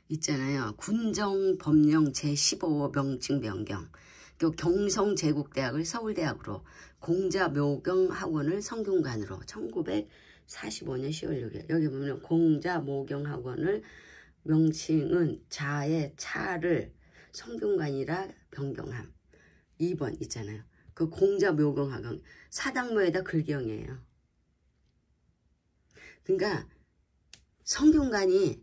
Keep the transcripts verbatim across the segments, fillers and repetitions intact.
있잖아요. 군정법령 제십오 호 명칭 변경. 경성제국대학을 서울대학으로, 공자묘경학원을 성균관으로 천구백사십오 년 시월 육 일. 여기 보면 공자묘경학원을 명칭은 자의 차를 성균관이라 변경함. 이 번 있잖아요. 그 공자묘경학원 사당모에다 글경이에요. 그러니까 성균관이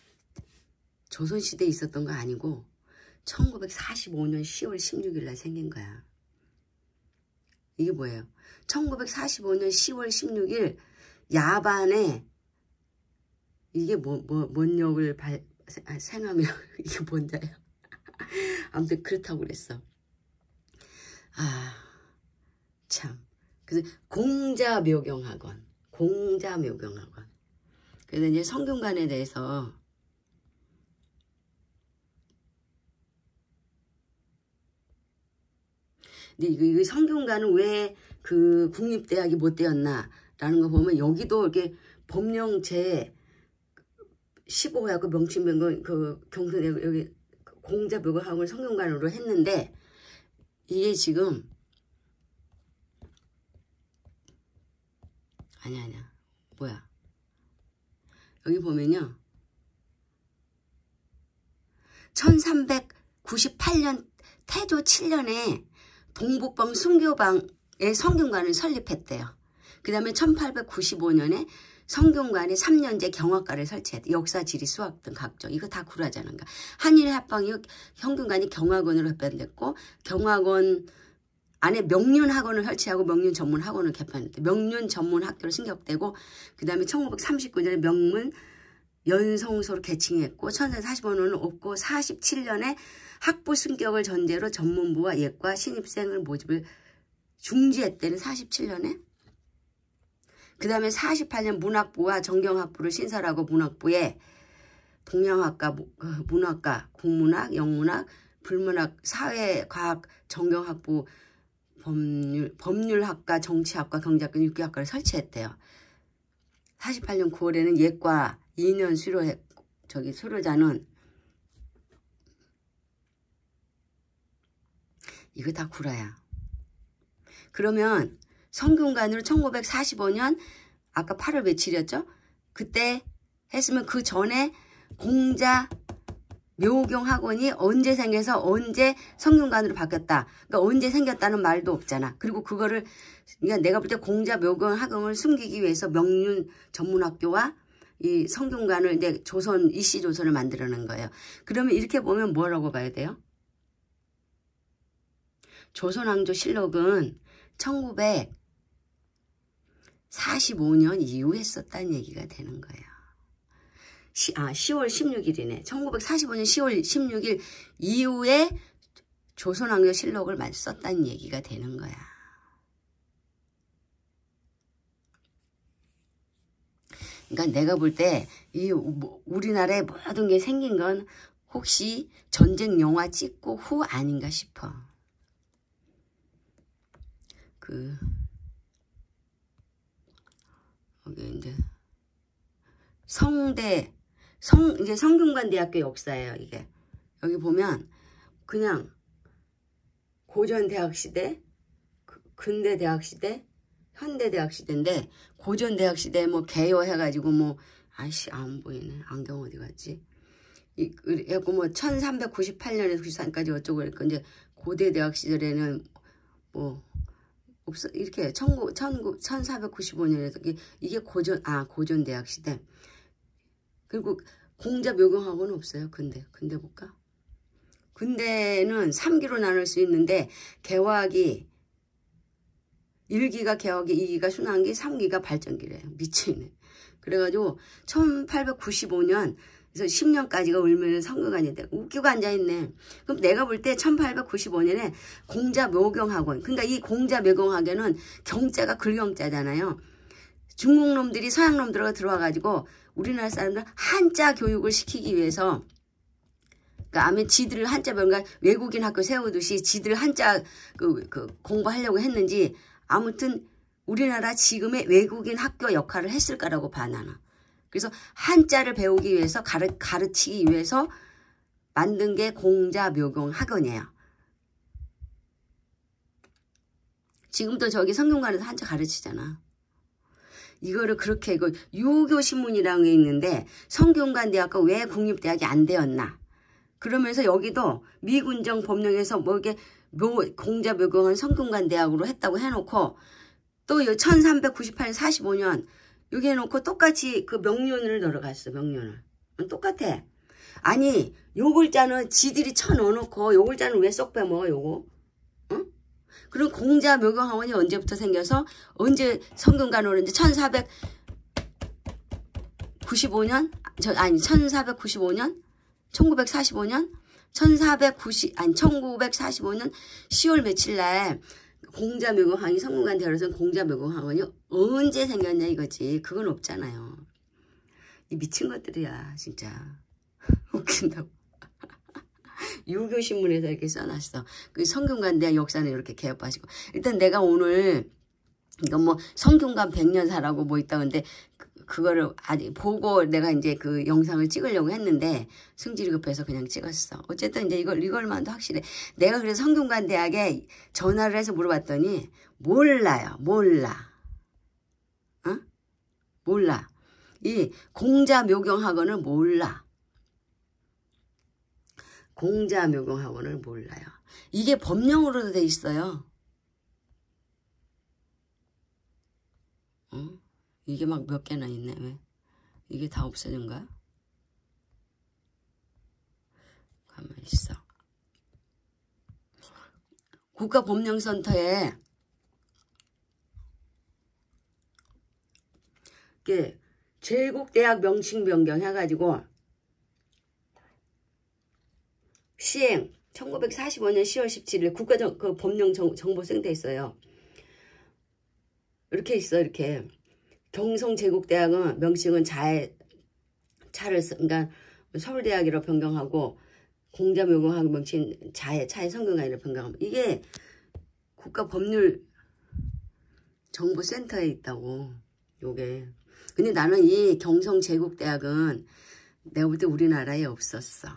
조선시대에 있었던 거 아니고 천구백사십오 년 시월 십육 일 날 생긴 거야. 이게 뭐예요? 천구백사십오 년 시월 십육 일 야반에 이게 뭐, 뭐, 뭔 역을 발, 생하면 이게 뭔데요? 아무튼 그렇다고 그랬어. 아, 참. 그래서 공자묘경학원, 공자묘경학원. 그래서 이제 성균관에 대해서 근데 이거, 이거 성균관은 왜 그 국립대학이 못 되었나? 라는 거 보면 여기도 이렇게 법령 제 십오 호하고 명칭변경 그 경선 여기 공자묘경학원을 성균관으로 했는데 이게 지금 아니야 아니야 뭐야 여기 보면요 천삼백구십팔 년 태조 칠 년에 동북방 순교방에 성균관을 설립했대요. 그 다음에 천팔백구십오 년에 성균관에 삼 년제 경학과를 설치했대. 역사, 지리, 수학 등 각종. 이거 다 구라잖아. 한일 합방이 성균관이 경학원으로 협변됐고 경학원 안에 명륜학원을 설치하고 명륜 전문 학원을 개편했대. 명륜 전문 학교로 승격되고 그 다음에 천구백삼십구 년에 명문 연성소로 개칭했고 천사백사십오 년은 없고 사십칠 년에 학부 승격을 전제로 전문부와 예과 신입생을 모집을 중지했대는 사십칠 년에. 그 다음에 사십팔 년 문학부와 정경학부를 신설하고 문학부에 동양학과, 문학과, 국문학, 영문학, 불문학, 사회과학, 정경학부, 법률, 법률학과, 정치학과, 경제학과, 육교학과를 설치했대요. 사십팔 년 구월에는 예과 이 년 수료했, 저기 수료자는 이거 다 구라야. 그러면 성균관으로 천구백사십오 년 아까 팔월 며칠이었죠? 그때 했으면 그 전에 공자 묘경학원이 언제 생겨서 언제 성균관으로 바뀌었다. 그러니까 언제 생겼다는 말도 없잖아. 그리고 그거를 그러니까 내가 볼 때 공자 묘경학원을 숨기기 위해서 명륜 전문학교와 이 성균관을 이제 조선 이씨 조선을 만들어낸 거예요. 그러면 이렇게 보면 뭐라고 봐야 돼요? 조선왕조실록은 천구백사십오 년 이후에 썼다는 얘기가 되는 거예요. 시, 아, 시월 십육 일이네. 천구백사십오 년 시월 십육 일 이후에 조선왕조실록을 썼다는 얘기가 되는 거야. 그러니까 내가 볼 때 이 우리나라에 모든 게 생긴 건 혹시 전쟁 영화 찍고 후 아닌가 싶어. 그 여기 이제 성대 성 이제 성균관 대학교 역사예요. 이게 여기 보면 그냥 고전 대학 시대, 근대 대학 시대, 현대 대학 시대인데 고전 대학 시대 뭐 개요해가지고 뭐 아이씨 안 보이네. 안경 어디 갔지? 이 그래갖고 뭐 천삼백구십팔 년에서 구십사 년까지 어쩌고 그랬고 이제 고대 대학 시절에는 뭐 없어 이렇게 천사백구십오 년에서 이게, 이게 고전 아 고전 대학 시대. 그리고 공자 묘경학원은 없어요. 근대 근대 볼까? 근대는 삼 기로 나눌 수 있는데 개화기 일 기가 개화기, 이 기가 순환기, 삼 기가 발전기래요. 미치네. 그래가지고 천팔백구십오 년 그래서 십 년까지가 울면은 성균관이 돼. 웃기고 앉아있네. 그럼 내가 볼 때 천팔백구십오 년에 공자묘경학원. 그러니까 이 공자묘경학원은 경자가 글경자잖아요. 중국 놈들이 서양 놈들과 들어와가지고 우리나라 사람들 한자 교육을 시키기 위해서 그러니까 아마 지들 한자 배우니까 외국인 학교 세우듯이 지들 한자 그, 그 공부하려고 했는지 아무튼 우리나라 지금의 외국인 학교 역할을 했을 거라고 봐 나는. 그래서 한자를 배우기 위해서 가르, 가르치기 위해서 만든 게 공자묘경학원이에요. 지금도 저기 성균관에서 한자 가르치잖아. 이거를 그렇게 이거 유교신문이라는 게 있는데 성균관대학과 왜 국립대학이 안 되었나. 그러면서 여기도 미군정 법령에서 뭐 이게 묘, 공자묘경은 성균관대학으로 했다고 해놓고 또 천삼백구십팔 년 사십오 년 여기 해놓고 똑같이 그 명륜을 넣어갔어. 명륜을. 똑같아. 아니 요 글자는 지들이 쳐넣어놓고 요 글자는 왜 쏙 빼먹어 요거. 응? 그럼 공자묘경학원이 언제부터 생겨서 언제 성균관으로 이제 천사백구십오 년 저 아니 천사백구십오 년 천구백사십오 년 천사백구십 아니 천구백사십오 년 시월 며칠 날 공자묘경학원이 성균관 대학에서 공자묘경학원이 언제 생겼냐 이거지. 그건 없잖아요. 이 미친 것들이야 진짜. 웃긴다고. 유교신문에서 이렇게 써놨어. 그 성균관 대학 역사는 이렇게 개업하시고. 일단 내가 오늘 이건 뭐 성균관 백년사라고 뭐 있다 근데 그, 그거를 아직 보고 내가 이제 그 영상을 찍으려고 했는데 승질이 급해서 그냥 찍었어. 어쨌든 이제 이걸 이걸만도 확실해. 내가 그래서 성균관 대학에 전화를 해서 물어봤더니 몰라요. 몰라. 어? 몰라. 이 공자묘경학원을 몰라. 공자묘경학원을 몰라요. 이게 법령으로도 돼 있어요. 어? 이게 막 몇 개나 있네. 왜? 이게 다 없어진 거야? 가만히 있어. 국가법령센터에 이게 제국대학 명칭 변경 해가지고 시행 천구백사십오 년 시월 십칠일 국가정 그 법령 정, 정보센터에 있어요. 이렇게 있어. 이렇게 경성제국대학은 명칭은 자에 차를 쓰, 그러니까 서울대학이라고 변경하고 공자묘경학원 명칭 자에 차에 성균관이라고 변경하고 이게 국가법률 정보센터에 있다고. 요게. 근데 나는 이 경성제국대학은 내가 볼 때 우리나라에 없었어.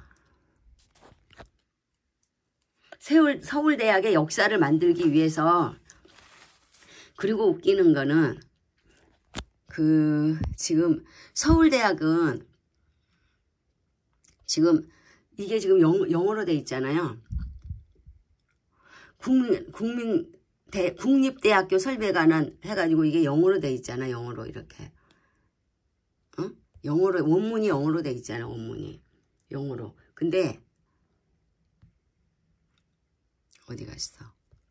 서울, 서울대학의 역사를 만들기 위해서. 그리고 웃기는 거는 그 지금 서울대학은 지금 이게 지금 영, 영어로 돼 있잖아요. 국민 국민 대, 국립대학교 설립에 관한 해가지고 이게 영어로 돼 있잖아. 영어로 이렇게. 어? 영어로 원문이 영어로 돼 있잖아. 원문이 영어로. 근데 어디 갔어?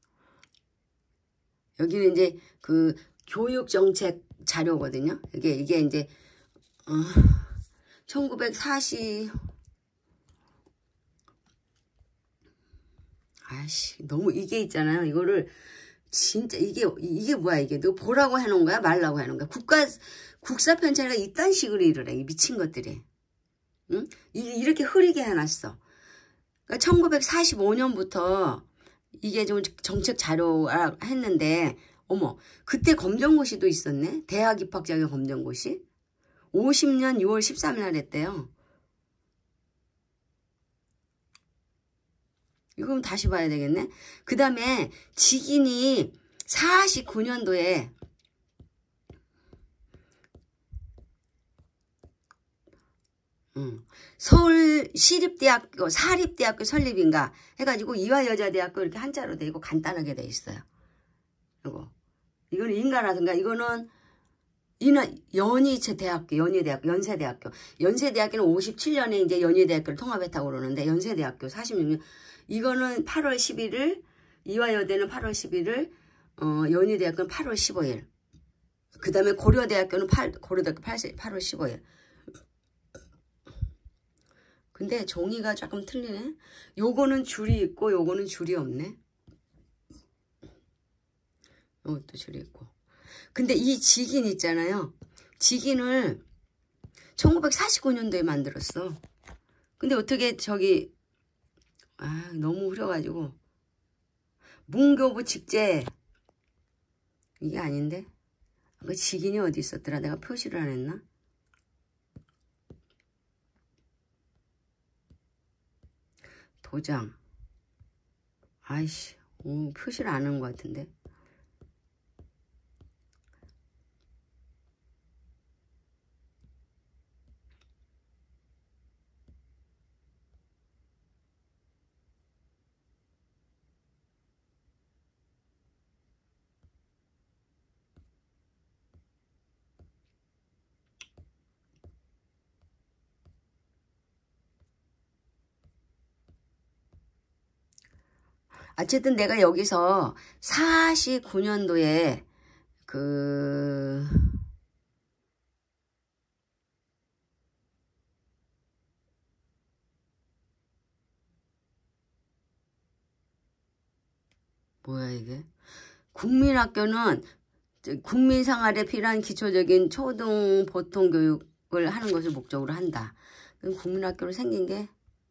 여기는 이제 그 교육정책 자료거든요. 이게, 이게 이제, 어, 천구백사십, 아이씨, 너무 이게 있잖아요. 이거를, 진짜, 이게, 이게 뭐야, 이게. 너 보라고 해놓은 거야? 말라고 해놓은 거야? 국가, 국사편찬이가 이딴 식으로 일을 해. 이 미친 것들이. 응? 이, 이렇게 흐리게 해놨어. 그러니까 천구백사십오 년부터 이게 좀 정책 자료라 했는데, 어머, 그때 검정고시도 있었네? 대학 입학 자격 검정고시? 오십 년 유월 십삼일 날 했대요. 이건 다시 봐야 되겠네? 그 다음에 직인이 사십구 년도에 음, 서울 시립대학교, 사립대학교 설립인가 해가지고 이화여자대학교 이렇게 한자로 돼 있고 간단하게 돼 있어요. 이거. 이거는 인간하든가 이거는 이나 연희대학교, 연희대학교, 연세대학교. 연세대학교는 오십칠 년에 이제 연희대학교를 통합했다고 그러는데 연세대학교 사십육 년. 이거는 팔월 십일일, 이화여대는 팔월 십일일, 어, 연희대학교는 팔월 십오일. 그 다음에 고려대학교는 팔, 고려대학교 팔월 십오일. 근데 종이가 조금 틀리네. 요거는 줄이 있고 요거는 줄이 없네. 요것도 줄이 있고. 근데 이 직인 있잖아요. 직인을 천구백사십구 년도에 만들었어. 근데 어떻게 저기 아 너무 흐려가지고 문교부 직제 이게 아닌데 그 직인이 어디 있었더라. 내가 표시를 안 했나? 도장. 아이씨, 오, 표시를 안 한 것 같은데. 어쨌든 내가 여기서 사십구 년도에 그 뭐야 이게? 국민학교는 국민생활에 필요한 기초적인 초등 보통 교육을 하는 것을 목적으로 한다. 국민학교로 생긴 게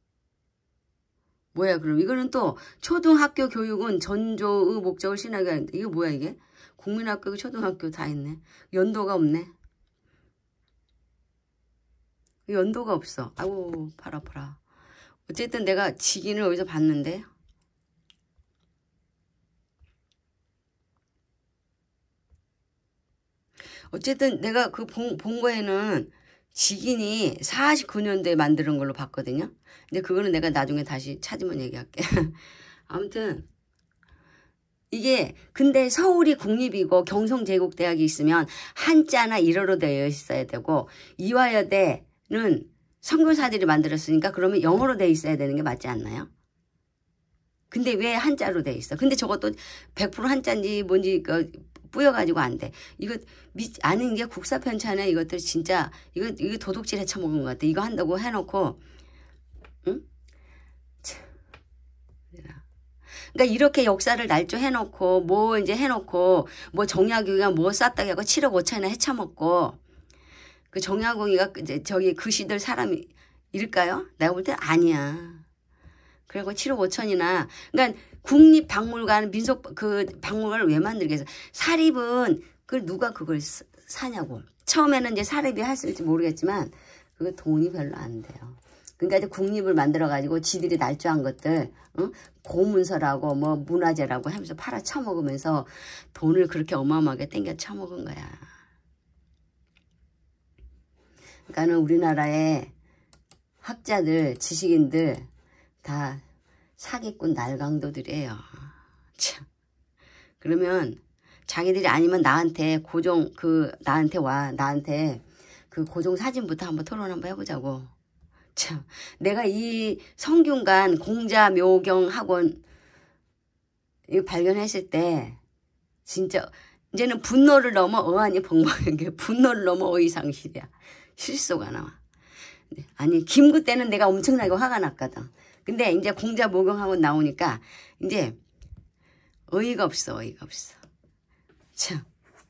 뭐야 그럼? 이거는 또 초등학교 교육은 전조의 목적을 실현하게 하는데 이게 뭐야 이게? 국민학교, 초등학교 다 있네. 연도가 없네. 연도가 없어. 아이고 팔 아파라. 어쨌든 내가 직인을 어디서 봤는데 어쨌든 내가 그 본, 본 거에는 직인이 사십구 년도에 만드는 걸로 봤거든요. 근데 그거는 내가 나중에 다시 찾으면 얘기할게. 아무튼 이게 근데 서울이 국립이고 경성제국대학이 있으면 한자나 일어로 되어 있어야 되고 이화여대는 선교사들이 만들었으니까 그러면 영어로 되어 있어야 되는 게 맞지 않나요? 근데 왜 한자로 되어 있어? 근데 저것도 백 퍼센트 한자인지 뭔지 그 뿌여가지고 안 돼. 이거 미, 아는 게 국사 편찬에 이것들 진짜 이거 이거 도둑질 해쳐먹은 것 같아. 이거 한다고 해놓고 응? 그러니까 이렇게 역사를 날조해놓고 뭐 이제 해놓고 뭐 정약용이가 뭐 쌌다고 하고 칠억 오천이나 해쳐먹고 그 정약용이가 이제 저기 그 시절 사람일까요? 내가 볼 때 아니야. 그리고 칠억 오천이나 그러니까 국립박물관 민속 그 박물관을 왜 만들겠어? 사립은 그 누가 그걸 사냐고. 처음에는 이제 사립이 했을지 모르겠지만 그거 돈이 별로 안 돼요. 그러니까 이제 국립을 만들어 가지고 지들이 날조한 것들 어? 고문서라고 뭐 문화재라고 하면서 팔아 처먹으면서 돈을 그렇게 어마어마하게 땡겨 처먹은 거야. 그러니까는 우리나라의 학자들, 지식인들 다 사기꾼 날강도들이에요. 참. 그러면 자기들이 아니면 나한테 고정 그 나한테 와 나한테 그 고정 사진부터 한번 토론 한번 해보자고. 참. 내가 이 성균관 공자 묘경 학원 이 발견했을 때 진짜 이제는 분노를 넘어 어안이 벙벙한 게 분노를 넘어 어이상실이야. 실소가 나와. 아니 김구 때는 내가 엄청나게 화가 났거든. 근데 이제 공자 모경학원 나오니까 이제 어이가 없어 어이가 없어. 참.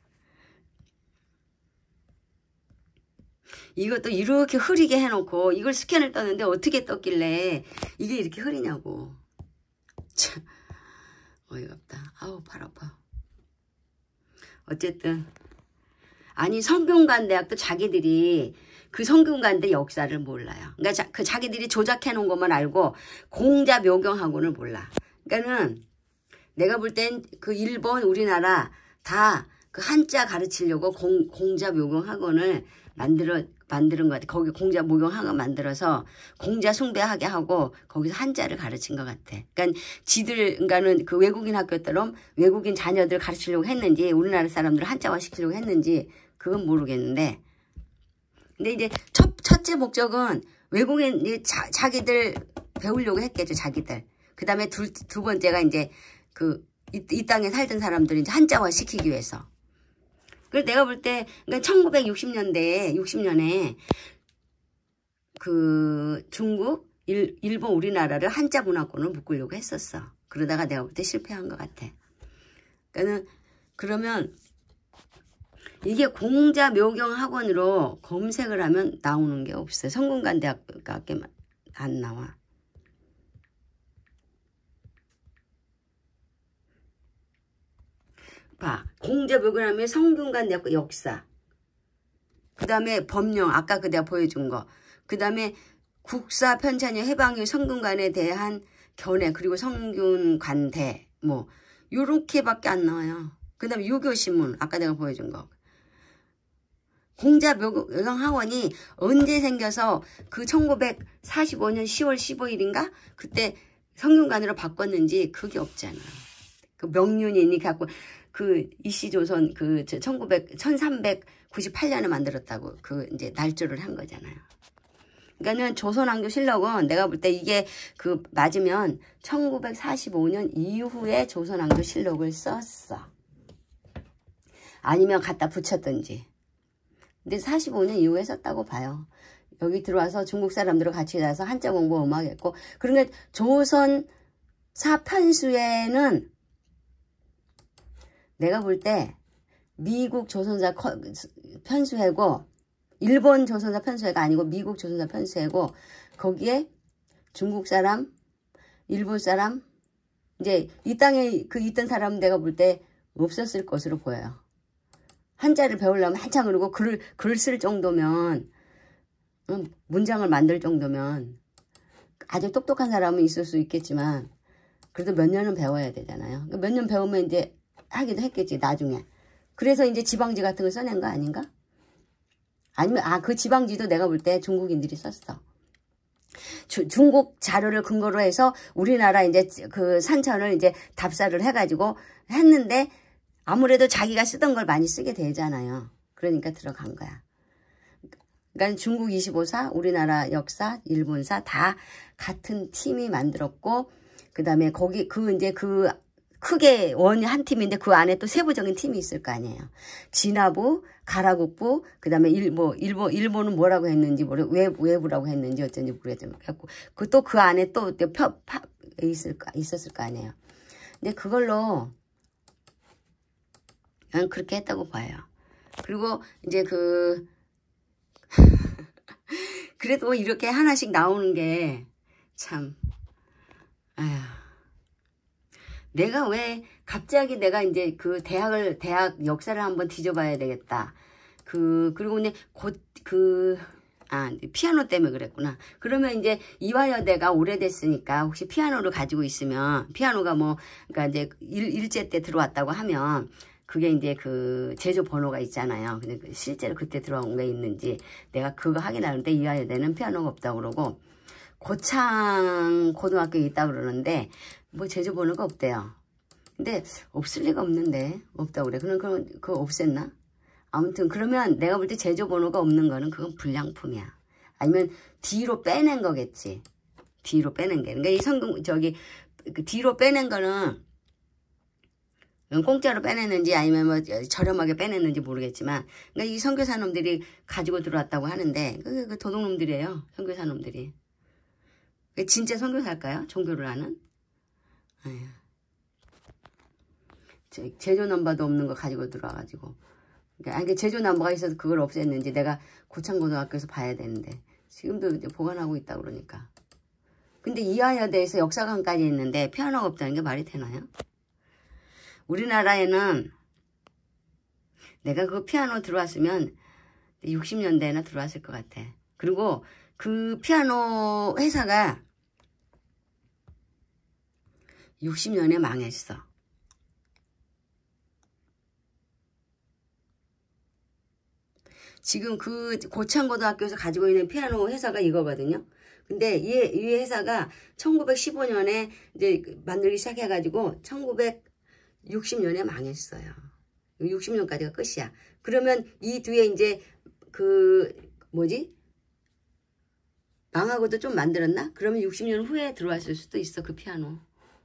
이것도 이렇게 흐리게 해놓고 이걸 스캔을 떴는데 어떻게 떴길래 이게 이렇게 흐리냐고. 참 어이가 없다. 아우 팔 아파. 어쨌든 아니 성균관대학도 자기들이 그 성균관대 역사를 몰라요. 그러니까 자, 그 자기들이 조작해 놓은 것만 알고 공자 묘경학원을 몰라. 그러니까는 내가 볼 땐 그 일본 우리나라 다 그 한자 가르치려고 공, 공자 묘경학원을 만들어 만드는 것 같아. 거기 공자 묘경학원 만들어서 공자 숭배하게 하고 거기서 한자를 가르친 것 같아. 그러니까 지들 그러니까는 그 외국인 학교처럼 외국인 자녀들 가르치려고 했는지 우리나라 사람들 한자화 시키려고 했는지 그건 모르겠는데. 근데 이제 첫, 첫째 목적은 외국인 자, 자기들 배우려고 했겠죠. 자기들. 그 다음에 두, 두 번째가 이제 그 이, 이 땅에 살던 사람들을 이제 한자화 시키기 위해서. 그래서 내가 볼 때 그러니까 천구백육십 년대에 육십 년에 그 중국, 일, 일본, 우리나라를 한자 문화권을 묶으려고 했었어. 그러다가 내가 볼 때 실패한 것 같아. 그러니까는 그러면 이게 공자 묘경 학원으로 검색을 하면 나오는 게 없어요. 성균관대학교밖에 안 나와. 봐. 공자 묘경 하면 성균관대학교 역사. 그 다음에 법령. 아까 그 내가 보여준 거. 그 다음에 국사 편찬이 해방유 성균관에 대한 견해, 그리고 성균 관대, 뭐 요렇게밖에 안 나와요. 그 다음에 유교신문, 아까 내가 보여준 거. 공자 묘강학원이 언제 생겨서 그 천구백사십오 년 시월 십오일인가? 그때 성균관으로 바꿨는지 그게 없잖아. 그 명륜인이 갖고 그 이씨조선 그 천구백, 천삼백구십팔 년에 만들었다고 그 이제 날조를 한 거잖아요. 그러니까는 조선왕조실록은 내가 볼 때 이게 그 맞으면 천구백사십오 년 이후에 조선왕조실록을 썼어. 아니면 갖다 붙였든지. 근데 사십오 년 이후에 썼다고 봐요. 여기 들어와서 중국 사람들과 같이 나서 한자 공부 음악했고, 그러니까 조선사 편수에는 내가 볼 때 미국 조선사 편수회고 일본 조선사 편수회가 아니고 미국 조선사 편수회고, 거기에 중국 사람, 일본 사람, 이제 이 땅에 그 있던 사람은 내가 볼 때 없었을 것으로 보여요. 한자를 배우려면 한참 그러고 글을 글 쓸 정도면, 문장을 만들 정도면 아주 똑똑한 사람은 있을 수 있겠지만 그래도 몇 년은 배워야 되잖아요. 몇 년 배우면 이제 하기도 했겠지 나중에. 그래서 이제 지방지 같은 걸 써낸 거 아닌가? 아니면 아 그 지방지도 내가 볼 때 중국인들이 썼어. 주, 중국 자료를 근거로 해서 우리나라 이제 그 산천을 이제 답사를 해가지고 했는데 아무래도 자기가 쓰던 걸 많이 쓰게 되잖아요. 그러니까 들어간 거야. 그러니까 중국 이십오 사, 우리나라 역사, 일본사 다 같은 팀이 만들었고, 그 다음에 거기 그 이제 그 크게 원이 한 팀인데 그 안에 또 세부적인 팀이 있을 거 아니에요. 진화부, 가라국부, 그 다음에 일보, 일본, 일본은 뭐라고 했는지 모르, 외부, 외부라고 했는지 어쩐지 모르겠지만, 그 또 그 안에 또 펴, 파, 있을, 있었을 거 아니에요. 근데 그걸로, 난 그렇게 했다고 봐요. 그리고 이제 그, 그래도 이렇게 하나씩 나오는 게 참, 아휴. 내가 왜 갑자기 내가 이제 그 대학을, 대학 역사를 한번 뒤져봐야 되겠다. 그, 그리고 이제 곧 그, 아, 피아노 때문에 그랬구나. 그러면 이제 이화여대가 오래됐으니까 혹시 피아노를 가지고 있으면, 피아노가 뭐, 그러니까 이제 일, 일제 때 들어왔다고 하면, 그게 이제 그 제조 번호가 있잖아요. 근데 실제로 그때 들어온 게 있는지 내가 그거 확인하는데 이화여대는 피아노가 없다고 그러고 고창 고등학교에 있다고 그러는데 뭐 제조 번호가 없대요. 근데 없을 리가 없는데 없다고 그래. 그럼 그건 그거 없앴나? 아무튼 그러면 내가 볼 때 제조 번호가 없는 거는 그건 불량품이야. 아니면 뒤로 빼낸 거겠지. 뒤로 빼낸 게. 그러니까 이 성경 저기 그 뒤로 빼낸 거는 공짜로 빼냈는지 아니면 뭐 저렴하게 빼냈는지 모르겠지만, 그러니까 이 선교사놈들이 가지고 들어왔다고 하는데 그, 그 도둑놈들이에요. 선교사놈들이. 진짜 선교사일까요? 종교를 하는? 아유. 제, 제조 넘버도 없는 거 가지고 들어와가지고. 그러니까 아니, 제조 넘버가 있어서 그걸 없앴는지 내가 고창고등학교에서 봐야 되는데 지금도 이제 보관하고 있다고 그러니까. 근데 이화여대에서 역사관까지 있는데 피아노가 없다는 게 말이 되나요? 우리나라에는 내가 그 피아노 들어왔으면 육십 년대나 들어왔을 것 같아. 그리고 그 피아노 회사가 육십 년에 망했어. 지금 그 고창고등학교에서 가지고 있는 피아노 회사가 이거거든요. 근데 이, 이 회사가 천구백십오 년에 이제 만들기 시작해가지고 천구백육십 년에 망했어요. 육십 년까지가 끝이야. 그러면 이 뒤에 이제 그 뭐지? 망하고도 좀 만들었나? 그러면 육십 년 후에 들어왔을 수도 있어, 그 피아노.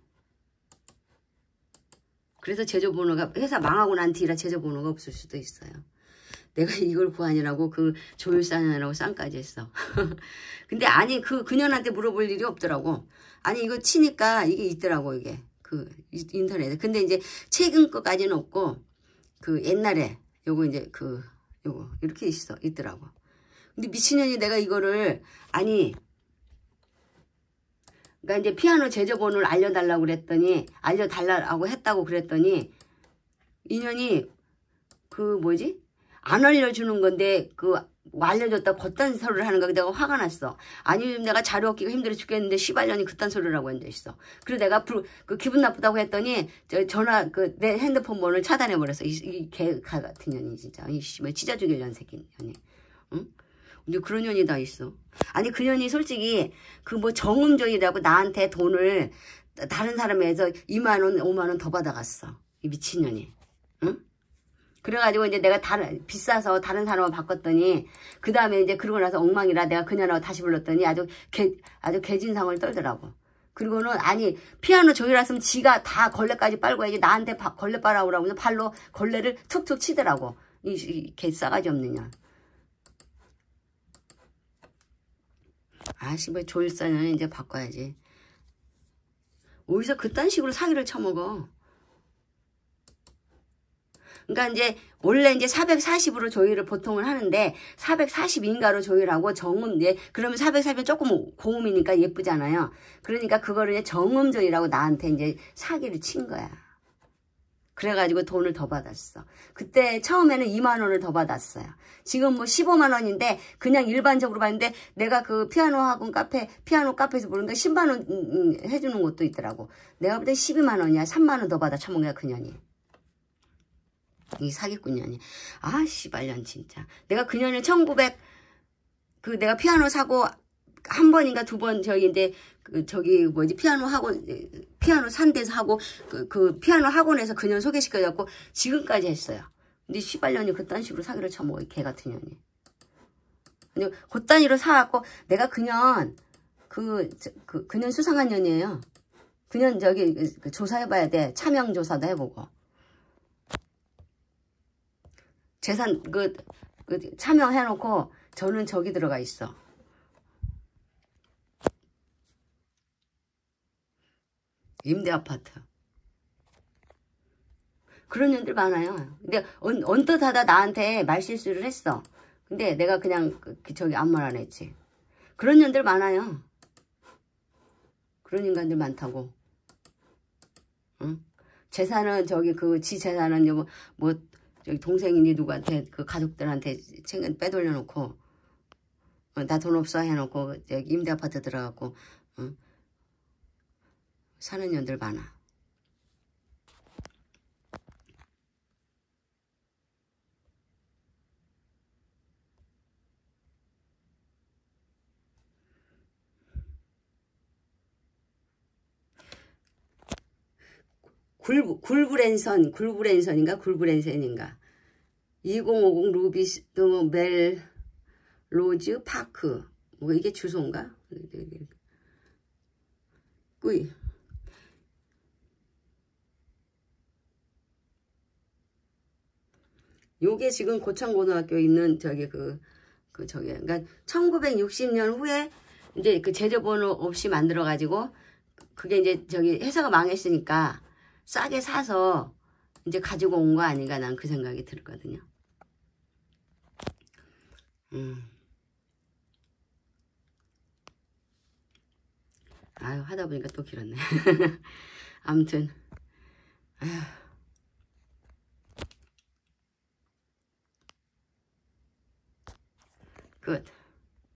그래서 제조번호가 회사 망하고 난 뒤라 제조번호가 없을 수도 있어요. 내가 이걸 구하느라고 그 조율사느라고 쌍까지 했어. 근데 아니 그 그년한테 물어볼 일이 없더라고. 아니 이거 치니까 이게 있더라고, 이게 그 인터넷에. 근데 이제 최근 거까지는 없고 그 옛날에 요거 이제 그 요거 이렇게 있어 있더라고. 근데 미친년이 내가 이거를 아니 그러니까 이제 피아노 제조번호를 알려달라고 그랬더니 알려달라고 했다고 그랬더니 인연이 그 뭐지? 안 알려주는 건데 그 뭐 알려줬다 그딴 소리를 하는 거야. 내가 화가 났어. 아니 내가 자료 얻기가 힘들어 죽겠는데 시발년이 그딴 소리를 하고 앉아있어. 그래서 내가 부, 그 기분 나쁘다고 했더니 저 전화 그 내 핸드폰 번호를 차단해버렸어. 이 개 같은 년이 진짜. 이 씨발 찢어 죽일 년 새끼 년이. 응? 근데 그런 년이 다 있어. 아니 그 년이 솔직히 그 뭐 정음전이라고 나한테 돈을 다른 사람에서 이만 원 오만 원 더 받아갔어. 이 미친년이. 응? 그래가지고 이제 내가 다른 비싸서 다른 사람을 바꿨더니 그 다음에 이제 그러고 나서 엉망이라 내가 그년하고 다시 불렀더니 아주 개 아주 개진상을 떨더라고. 그리고는 아니 피아노 조율했으면 지가 다 걸레까지 빨고 해야지 나한테 바, 걸레 빨아오라고 해서 발로 걸레를 툭툭 치더라고. 이 개 싸가지 없는 년. 아씨 뭐 조율사는 이제 바꿔야지. 어디서 그딴 식으로 사기를 쳐먹어. 그러니까 이제 원래 이제 사백사십으로 조율을 보통은 하는데 사백사십인가로 조율하고 정음 이제 그러면 사백사십은 조금 고음이니까 예쁘잖아요. 그러니까 그거를 이제 정음전이라고 나한테 이제 사기를 친 거야. 그래가지고 돈을 더 받았어. 그때 처음에는 이만 원을 더 받았어요. 지금 뭐 십오만 원인데 그냥 일반적으로 봤는데 내가 그 피아노 학원 카페 피아노 카페에서 보니까 십만 원 해주는 것도 있더라고. 내가 볼 때 십이만 원이야. 삼만 원 더 받아 처먹은 거야 그년이. 이 사기꾼년이. 아 씨발년 진짜. 내가 그년을 천구백 그 내가 피아노 사고 한 번인가 두 번 저기 이제 그 저기 뭐지 피아노 학원 피아노 산 데서 하고 그, 그 피아노 학원에서 그년 소개시켜갖고 지금까지 했어요. 근데 씨발년이 그딴 식으로 사기를 쳐먹어. 개 같은 년이. 근데 그딴 식으로 사갖고 내가 그년 그, 그 그년 수상한 년이에요. 그년 저기 그 조사해봐야 돼. 차명 조사도 해보고. 재산 그, 그 차명해놓고 저는 저기 들어가 있어. 임대아파트. 그런 년들 많아요. 근데 언, 언뜻하다 나한테 말실수를 했어. 근데 내가 그냥 그, 저기 아무 말 안 했지. 그런 년들 많아요. 그런 인간들 많다고. 응? 재산은 저기 그 지 재산은 뭐, 뭐 저기 동생이니 누구한테 그 가족들한테 챙겨 빼돌려 놓고 어, 나 돈 없어 해놓고 여기 임대아파트 들어가고 어? 사는 년들 많아. 굴, 굴브랜선, 굴브랜선인가? 굴브랜선인가? 이공오공 루비스, 멜, 로즈, 파크. 뭐, 이게 주소인가? 꾸이. 요게 지금 고창고등학교 있는 저기 그, 그 저기, 그러니까 천구백육십 년 후에 이제 그 제조번호 없이 만들어가지고 그게 이제 저기 회사가 망했으니까 싸게 사서 이제 가지고 온 거 아닌가 난 그 생각이 들거든요. 음. 아유 하다 보니까 또 길었네. 아무튼 아유. 끝.